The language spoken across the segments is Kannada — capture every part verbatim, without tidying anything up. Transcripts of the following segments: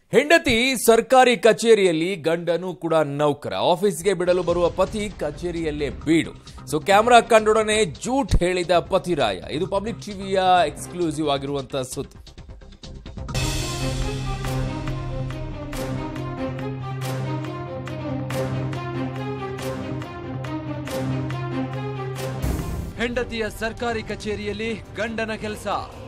ಹೆಂಡತಿ ಸರ್ಕಾರಿ ಕಚೇರಿಯಲ್ಲಿ ಗಂಡನು ಕೂಡ ನೌಕರ. ಆಫೀಸ್ಗೆ ಬಿಡಲು ಬರುವ ಪತಿ ಕಚೇರಿಯಲ್ಲೇ ಬೀಡು. ಸೊ ಕ್ಯಾಮೆರಾ ಕಂಡೊಡನೆ ಜೂಟ್ ಹೇಳಿದ ಪತಿರಾಯ. ಇದು ಪಬ್ಲಿಕ್ ಟಿವಿಯ ಎಕ್ಸ್ಕ್ಲೂಸಿವ್ ಆಗಿರುವಂತಹ ಸುದ್ದಿ. ಹೆಂಡತಿಯ ಸರ್ಕಾರಿ ಕಚೇರಿಯಲ್ಲಿ ಗಂಡನ ಕೆಲಸ.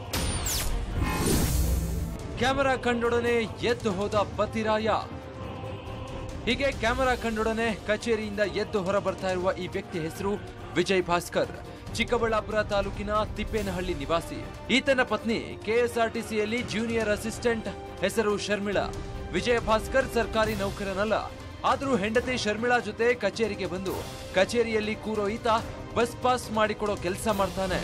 ಕ್ಯಾಮೆರಾ ಕಂಡೊಡನೆ ಎದ್ದು ಹೋದ ಪತಿರಾಯ. ಹೀಗೆ ಕ್ಯಾಮೆರಾ ಕಂಡೊಡನೆ ಕಚೇರಿಯಿಂದ ಎದ್ದು ಹೊರ ಬರ್ತಾ ಇರುವ ಈ ವ್ಯಕ್ತಿ ಹೆಸರು ವಿಜಯ್ ಭಾಸ್ಕರ್. ಚಿಕ್ಕಬಳ್ಳಾಪುರ ತಾಲೂಕಿನ ತಿಪ್ಪೇನಹಳ್ಳಿ ನಿವಾಸಿ. ಈತನ ಪತ್ನಿ ಕೆಎಸ್ಆರ್ಟಿಸಿಯಲ್ಲಿ ಜೂನಿಯರ್ ಅಸಿಸ್ಟೆಂಟ್, ಹೆಸರು ಶರ್ಮಿಳಾ. ವಿಜಯ ಭಾಸ್ಕರ್ ಸರ್ಕಾರಿ ನೌಕರನಲ್ಲ, ಆದರೂ ಹೆಂಡತಿ ಶರ್ಮಿಳಾ ಜೊತೆ ಕಚೇರಿಗೆ ಬಂದು ಕಚೇರಿಯಲ್ಲಿ ಕೂರೋ ಈತ ಬಸ್ ಪಾಸ್ ಮಾಡಿಕೊಡೋ ಕೆಲಸ ಮಾಡ್ತಾನೆ.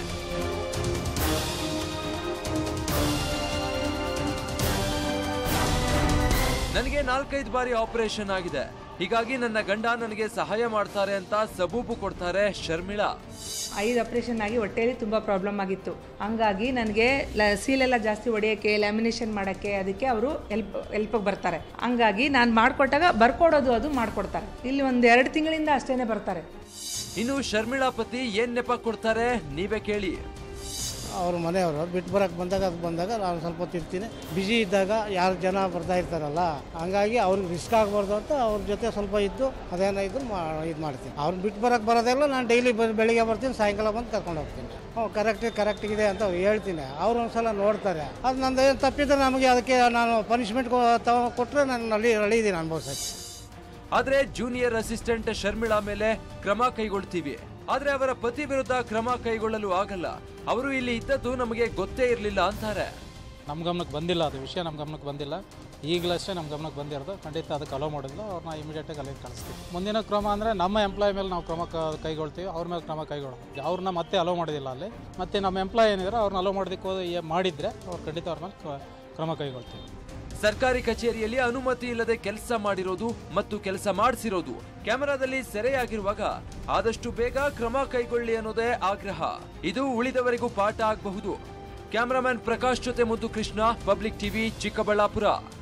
ನನಗೆ ನಾಲ್ಕೈದು ಬಾರಿ ಆಪರೇಷನ್ ಆಗಿದೆ, ಹೀಗಾಗಿ ನನ್ನ ಗಂಡ ನನಗೆ ಸಹಾಯ ಮಾಡ್ತಾರೆ ಅಂತ ಸಬೂಬು ಕೊಡ್ತಾರೆ ಶರ್ಮಿಳಾ. ಐದು ಆಪರೇಷನ್ ಆಗಿ ಹೊಟ್ಟೆಯಲ್ಲಿ ತುಂಬ ಪ್ರಾಬ್ಲಮ್ ಆಗಿತ್ತು. ಹಂಗಾಗಿ ನನಗೆ ಸೀಲೆಲ್ಲ ಜಾಸ್ತಿ ಹೊಡೆಯೋಕ್ಕೆ, ಲ್ಯಾಮಿನೇಷನ್ ಮಾಡೋಕ್ಕೆ ಅದಕ್ಕೆ ಅವರು ಹೆಲ್ಪ್ ಹೆಲ್ಪಿಗೆ ಬರ್ತಾರೆ. ಹಂಗಾಗಿ ನಾನು ಮಾಡಿಕೊಟ್ಟಾಗ ಬರ್ಕೊಡೋದು ಅದು ಮಾಡಿಕೊಡ್ತಾರೆ. ಇಲ್ಲಿ ಒಂದು ಎರಡು ತಿಂಗಳಿಂದ ಅಷ್ಟೇ ಬರ್ತಾರೆ. ಇನ್ನು ಶರ್ಮಿಳಾ ಪತಿ ಏನ್ ನೆಪ ಕೊಡ್ತಾರೆ ನೀವೇ ಕೇಳಿ. ಅವ್ರ ಮನೆಯವರು ಬಿಟ್ಟು ಬರೋಕ್ಕೆ ಬಂದಾಗ ಅದು ಬಂದಾಗ ನಾನು ಸ್ವಲ್ಪ ತಿರ್ತೀನಿ. ಬ್ಯುಸಿ ಇದ್ದಾಗ ಯಾರು ಜನ ಬರ್ತಾ ಇರ್ತಾರಲ್ಲ, ಹಂಗಾಗಿ ಅವ್ರಿಗೆ ರಿಸ್ಕ್ ಆಗಬಾರ್ದು ಅಂತ ಅವ್ರ ಜೊತೆ ಸ್ವಲ್ಪ ಇದ್ದು ಅದೇನೋ ಇದ್ರು ಇದು ಮಾಡ್ತೀನಿ. ಅವ್ರನ್ನ ಬಿಟ್ಟು ಬರೋಕ್ಕೆ ಬರೋದಿಲ್ಲ, ನಾನು ಡೈಲಿ ಬೆಳಿಗ್ಗೆ ಬರ್ತೀನಿ, ಸಾಯಂಕಾಲ ಬಂದು ಕರ್ಕೊಂಡು ಹೋಗ್ತೀನಿ. ಹ್ಞೂ ಕರೆಕ್ಟ್ ಕರೆಕ್ಟಿಗಿದೆ ಅಂತ ಹೇಳ್ತೀನಿ. ಅವ್ರು ಒಂದ್ಸಲ ನೋಡ್ತಾರೆ. ಅದು ನಂದು ಏನು ತಪ್ಪಿದ್ರೆ ನಮಗೆ ಅದಕ್ಕೆ ನಾನು ಪನಿಷ್ಮೆಂಟ್ ತಗೊ ಕೊಟ್ಟರೆ ನಾನು ನಲ್ಲಿ ನಡೀತೀನಿ ಅನುಭವಿಸೋಕ್ಕೆ. ಆದರೆ ಜೂನಿಯರ್ ಅಸಿಸ್ಟೆಂಟ್ ಶರ್ಮಿಳಾ ಮೇಲೆ ಕ್ರಮ ಕೈಗೊಳ್ತೀವಿ, ಆದ್ರೆ ಅವರ ಪತಿ ವಿರುದ್ಧ ಕ್ರಮ ಕೈಗೊಳ್ಳಲು ಆಗಲ್ಲ. ಅವರು ಇಲ್ಲಿ ಇದ್ದದ್ದು ನಮಗೆ ಗೊತ್ತೇ ಇರಲಿಲ್ಲ ಅಂತಾರೆ. ನಮ್ಮ ಗಮನಕ್ಕೆ ಬಂದಿಲ್ಲ, ಅದು ವಿಷಯ ನಮ್ಮ ಗಮನಕ್ಕೆ ಬಂದಿಲ್ಲ. ಈಗಲಷ್ಟೇ ನಮ್ಮ ಗಮನಕ್ಕೆ ಬಂದಿರೋದು. ಖಂಡಿತ ಅದಕ್ಕೆ ಅಲೋ ಮಾಡೋದಿಲ್ಲ, ಅವ್ರನ್ನ ಇಮಿಡಿಯೇಟಾಗಿ ಅಲ್ಲಿಗೆ ಕಳಿಸ್ತೀವಿ. ಮುಂದಿನ ಕ್ರಮ ಅಂದರೆ ನಮ್ಮ ಎಂಪ್ಲಾಯ್ ಮೇಲೆ ನಾವು ಕ್ರಮ ಕೈಗೊಳ್ತೀವಿ, ಅವ್ರ ಮೇಲೆ ಕ್ರಮ ಕೈಗೊಳ್ಳೋದು. ಅವ್ರನ್ನ ಮತ್ತೆ ಅಲೋ ಮಾಡೋದಿಲ್ಲ ಅಲ್ಲಿ. ಮತ್ತೆ ನಮ್ಮ ಎಂಪ್ಲಾಯ್ ಏನಿದ್ರೆ ಅವ್ರನ್ನ ಅಲೋ ಮಾಡೋದಕ್ಕೆ ಹೋದ ಮಾಡಿದರೆ ಅವ್ರು ಖಂಡಿತ ಅವ್ರ ಮೇಲೆ ಕ್ರಮ ಕೈಗೊಳ್ತೀವಿ. ಸರ್ಕಾರಿ ಕಚೇರಿಯಲ್ಲಿ ಅನುಮತಿ ಇಲ್ಲದೆ ಕೆಲಸ ಮಾಡಿರೋದು ಮತ್ತು ಕೆಲಸ ಮಾಡಿಸಿರೋದು ಕ್ಯಾಮೆರಾದಲ್ಲಿ ಸೆರೆಯಾಗಿರುವಾಗ ಆದಷ್ಟು ಬೇಗ ಕ್ರಮ ಕೈಗೊಳ್ಳಿ ಅನ್ನೋದೇ ಆಗ್ರಹ. ಇದು ಉಳಿದವರಿಗೂ ಪಾಠ ಆಗಬಹುದು. ಕ್ಯಾಮರಾಮನ್ ಪ್ರಕಾಶ್ ಜೊತೆ ಮುದ್ದು ಕೃಷ್ಣ, ಪಬ್ಲಿಕ್ ಟಿವಿ, ಚಿಕ್ಕಬಳ್ಳಾಪುರ.